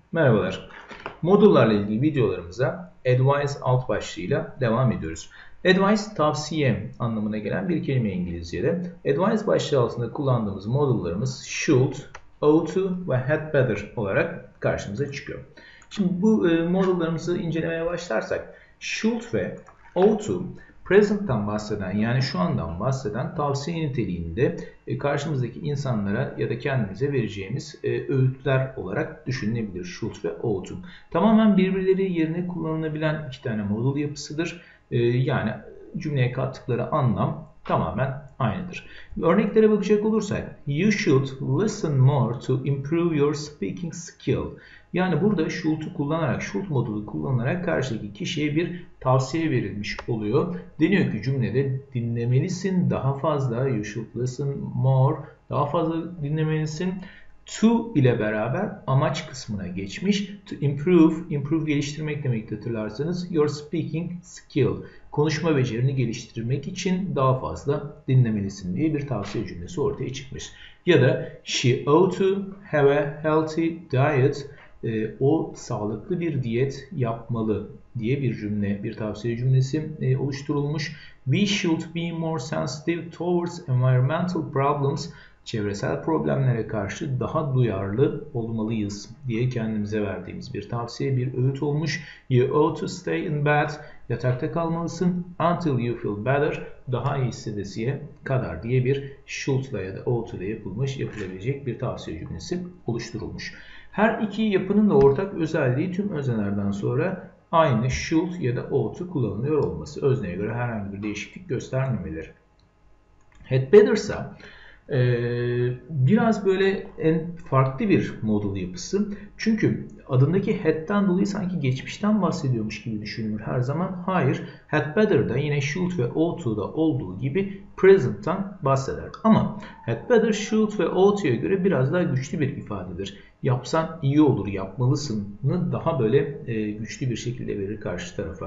Merhabalar. Modullarla ilgili videolarımıza Advice alt başlığıyla devam ediyoruz. Advice tavsiye anlamına gelen bir kelime İngilizce'de. Advice başlığı altında kullandığımız modullarımız should, ought to ve had better olarak karşımıza çıkıyor. Şimdi bu modullarımızı incelemeye başlarsak should ve ought to present'tan bahseden yani şu andan bahseden tavsiye niteliğinde karşımızdaki insanlara ya da kendimize vereceğimiz öğütler olarak düşünülebilir should ve ought. Tamamen birbirleri yerine kullanılabilen iki tane modul yapısıdır. Yani cümleye kattıkları anlam tamamen aynıdır. Örneklere bakacak olursak you should listen more to improve your speaking skill. Yani burada should'u kullanarak, should modulu kullanarak karşıdaki kişiye bir tavsiye verilmiş oluyor. Deniyor ki cümlede dinlemelisin daha fazla, you should listen more, daha fazla dinlemelisin. To ile beraber amaç kısmına geçmiş. To improve geliştirmek demek hatırlarsanız. Your speaking skill, konuşma becerini geliştirmek için daha fazla dinlemelisin diye bir tavsiye cümlesi ortaya çıkmış. Ya da she ought to have a healthy diet. O sağlıklı bir diyet yapmalı diye bir cümle, bir tavsiye cümlesi oluşturulmuş. We should be more sensitive towards environmental problems. Çevresel problemlere karşı daha duyarlı olmalıyız diye kendimize verdiğimiz bir tavsiye, bir öğüt olmuş. You ought to stay in bed. Yatakta kalmalısın. Until you feel better. Daha iyi hissedesiye kadar diye bir should'la ya da ought ile yapılabilecek bir tavsiye cümlesi oluşturulmuş. Her iki yapının da ortak özelliği tüm öznelerden sonra aynı should ya da ought kullanılıyor olması. Özneye göre herhangi bir değişiklik göstermemeleri. Had better ise biraz böyle farklı bir modul yapısı. Çünkü adındaki had'den dolayı sanki geçmişten bahsediyormuş gibi düşünülür her zaman. Hayır, had better'da yine should ve ought to'da olduğu gibi present'tan bahseder. Ama had better, should ve ought to'ya göre biraz daha güçlü bir ifadedir. Yapsan iyi olur, yapmalısın'ı daha böyle güçlü bir şekilde verir karşı tarafa.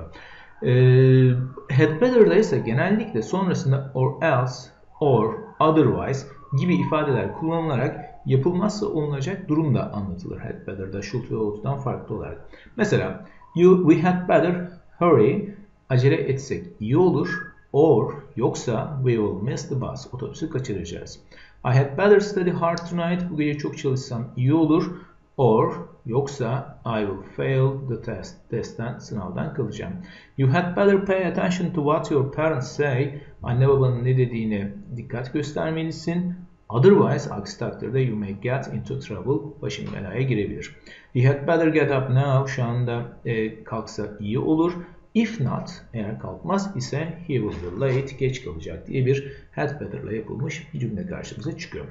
Had better'da ise genellikle sonrasında or else, or, otherwise gibi ifadeler kullanılarak yapılmazsa olunacak durum da anlatılır had better'da should ve ouught'dan farklı olarak. Mesela we had better hurry, acele etsek iyi olur, or yoksa we will miss the bus, otobüsü kaçıracağız. I had better study hard tonight, bu gece çok çalışsam iyi olur, or yoksa I will fail the test, testten, sınavdan kalacağım. You had better pay attention to what your parents say, anne babanın ne dediğine dikkat göstermelisin. Otherwise, aksi takdirde you may get into trouble, başın belaya girebilir. He had better get up now, şu anda kalksa iyi olur. If not, eğer kalkmaz ise he will be late, geç kalacak diye bir had better'la yapılmış cümle karşımıza çıkıyor.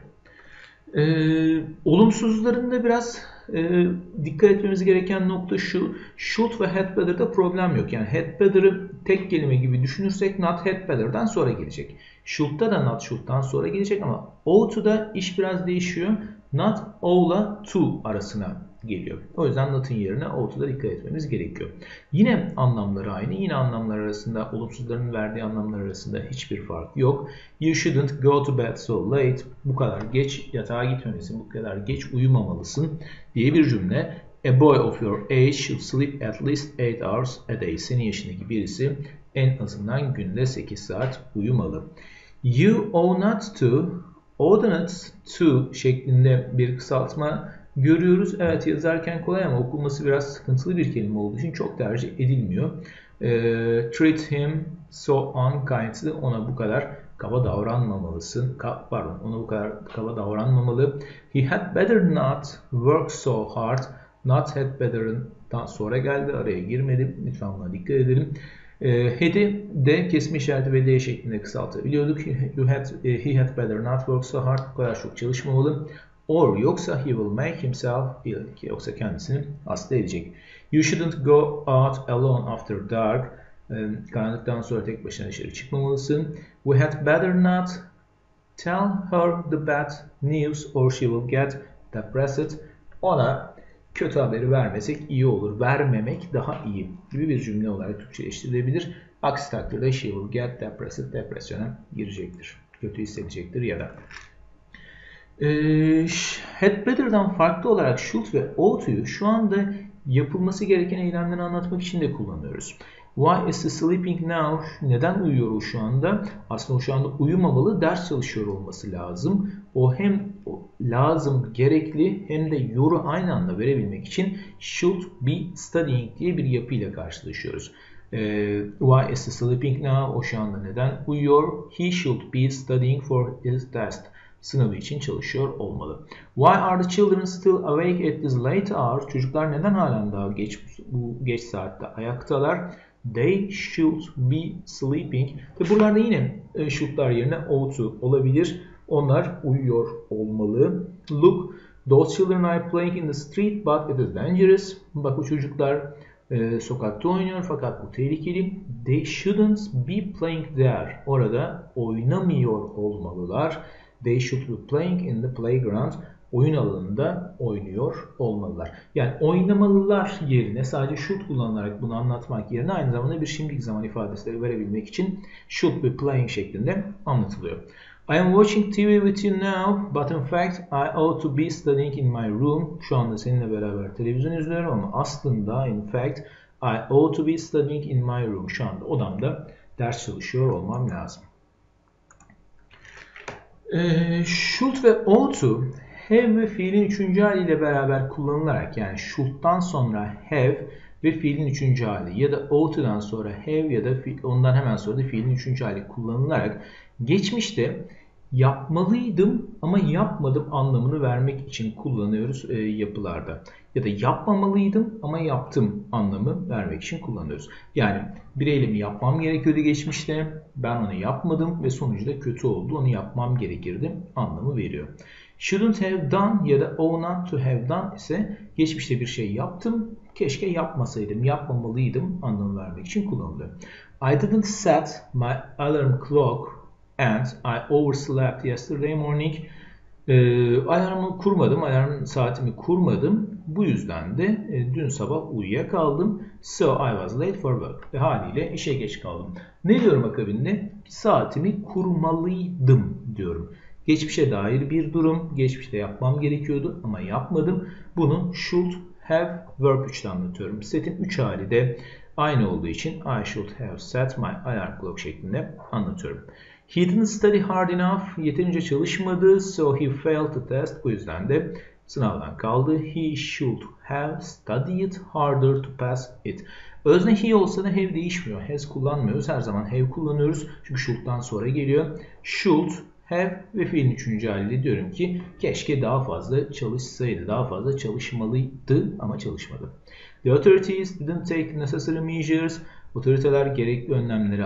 Olumsuzlarında biraz dikkat etmemiz gereken nokta şu. Should ve had better'da problem yok. Yani had better'ı tek kelime gibi düşünürsek not had better'dan sonra gelecek. Should'da da not should'dan sonra gelecek ama ought to'da iş biraz değişiyor. Not ough'la to arasına geliyor. O yüzden not'ın yerine ough'da dikkat etmemiz gerekiyor. Yine anlamları aynı. Yine anlamlar arasında, olumsuzların verdiği anlamlar arasında hiçbir fark yok. You shouldn't go to bed so late. Bu kadar geç yatağa gitmemelisin, bu kadar geç uyumamalısın diye bir cümle. A boy of your age should sleep at least 8 hours a day. Senin yaşındaki birisi en azından günde 8 saat uyumalı. You ought not to, ought not to şeklinde bir kısaltma görüyoruz. Evet, yazarken kolay ama okunması biraz sıkıntılı bir kelime olduğu için çok tercih edilmiyor. Treat him so unkindly, ona bu kadar kaba davranmamalısın. Ona bu kadar kaba davranmamalı. He had better not work so hard. Not had better'dan sonra geldi. Araya girmedi. Lütfen buna dikkat edelim. Had'i de kesme işareti ve D şeklinde kısaltabiliyorduk. He had better not work so hard. Bu kadar çok çalışmamalı. Or yoksa he will make himself ill. Yoksa kendisini hasta edecek. You shouldn't go out alone after dark. Karanlıktan sonra tek başına dışarı çıkmamalısın. We had better not tell her the bad news or she will get depressed. Ona kötü haberi vermesek iyi olur. Vermemek daha iyi gibi bir cümle olarak Türkçeleştirilebilir. Aksi takdirde she will get depressed, depresyona girecektir. Kötü hissedecektir ya da. Had better'dan farklı olarak should ve ought to'yu şu anda yapılması gereken eylemleri anlatmak için de kullanıyoruz. Why is he sleeping now? Neden uyuyor o şu anda? Aslında o şu anda uyumamalı, ders çalışıyor olması lazım. O hem lazım, gerekli hem de yoru aynı anda verebilmek için should be studying diye bir yapıyla karşılaşıyoruz. Why is he sleeping now? O şu anda neden uyuyor? He should be studying for his test. Sınavı için çalışıyor olmalı. Why are the children still awake at this late hour? Çocuklar neden halen daha bu geç saatte ayaktalar? They should be sleeping. Ve buralarda yine should'lar yerine ought olabilir. Onlar uyuyor olmalı. Look, those children are playing in the street but it is dangerous. Bak o çocuklar sokakta oynuyor fakat bu tehlikeli. They shouldn't be playing there. Orada oynamıyor olmalılar. They should be playing in the playground. Oyun alanında oynuyor olmalılar. Yani oynamalılar yerine sadece should kullanılarak bunu anlatmak yerine aynı zamanda bir şimdilik zaman ifadesi verebilmek için should be playing şeklinde anlatılıyor. I am watching TV with you now, but in fact I ought to be studying in my room. Şu anda seninle beraber televizyon izliyorum ama aslında in fact I ought to be studying in my room. Şu anda odamda ders çalışıyor olmam lazım. Should ve ought to have ve fiilin üçüncü haliyle beraber kullanılarak yani should'dan sonra have ve fiilin üçüncü hali ya da ough'dan sonra have ya da ondan hemen sonra da fiilin üçüncü hali kullanılarak geçmişte yapmalıydım ama yapmadım anlamını vermek için kullanıyoruz yapılarda. Ya da yapmamalıydım ama yaptım anlamı vermek için kullanıyoruz. Yani bir eylemi yapmam gerekiyordu geçmişte. Ben onu yapmadım ve sonucu da kötü oldu. Onu yapmam gerekirdi anlamı veriyor. Shouldn't have done ya da ought not to have done ise geçmişte bir şey yaptım. Keşke yapmasaydım, yapmamalıydım anlamı vermek için kullanılıyor. I didn't set my alarm clock and I overslept yesterday morning. Alarmı kurmadım, alarm saatimi kurmadım. Bu yüzden de dün sabah uyuyakaldım. So I was late for work. Ve haliyle işe geç kaldım. Ne diyorum akabinde? Saatimi kurmalıydım diyorum. Geçmişe dair bir durum. Geçmişte yapmam gerekiyordu ama yapmadım. Bunu should have verb 3'te anlatıyorum. Set'in 3 hali de aynı olduğu için I should have set my alarm clock şeklinde anlatıyorum. He didn't study hard enough. Yeterince çalışmadı. So he failed the test. Bu yüzden de sınavdan kaldı. He should have studied harder to pass it. Özne he olsa da have değişmiyor. Has kullanmıyoruz. Her zaman have kullanıyoruz. Çünkü should'dan sonra geliyor. Should, have ve fiilin üçüncü haliyle diyorum ki keşke daha fazla çalışsaydı. Daha fazla çalışmalıydı ama çalışmadı. The authorities didn't take necessary measures. Otoriteler gerekli önlemleri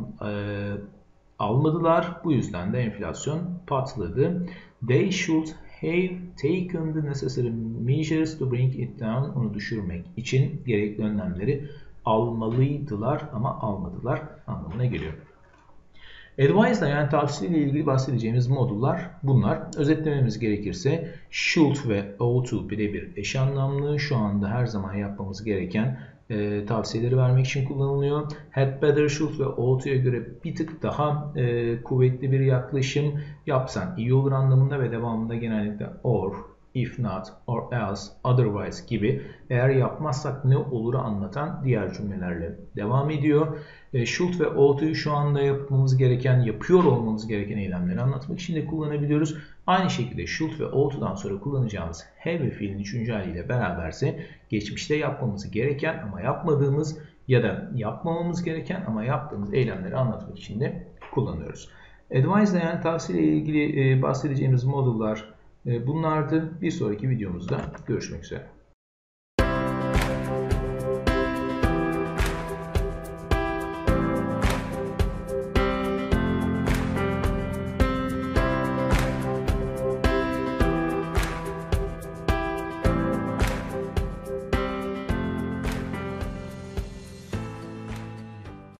almadılar. Bu yüzden de enflasyon patladı. They should have taken the necessary measures to bring it down. Onu düşürmek için gerekli önlemleri almalıydılar ama almadılar anlamına geliyor. Advice yani tavsiye ile ilgili bahsedeceğimiz modullar bunlar. Özetlememiz gerekirse should ve ought to birebir eş anlamlı. Şu anda her zaman yapmamız gereken tavsiyeleri vermek için kullanılıyor. Had better, should ve ough'ya göre bir tık daha kuvvetli bir yaklaşım. Yapsan iyi olur anlamında ve devamında genellikle or, if not, or else, otherwise gibi eğer yapmazsak ne olur'u anlatan diğer cümlelerle devam ediyor. Should ve ough'u şu anda yapmamız gereken, yapıyor olmamız gereken eylemleri anlatmak için de kullanabiliyoruz. Aynı şekilde should ve ough'dan sonra kullanacağımız have ve fiilin üçüncü haliyle beraberse geçmişte yapmamız gereken ama yapmadığımız ya da yapmamamız gereken ama yaptığımız eylemleri anlatmak için de kullanıyoruz. Advice yani tavsiye ile ilgili bahsedeceğimiz modullar bunlardı. Bir sonraki videomuzda görüşmek üzere.